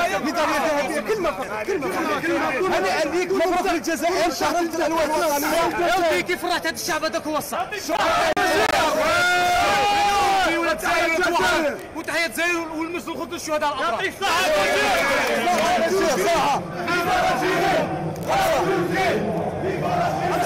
كلمه فقط كلمه هنيئا ليك مبروك للجزائر شهرت الالوان الوطنيه كيف فرحت هذا الشعب هذاك وصل وتحية الجزائر والمسلم خذوا الشهداء الابرار.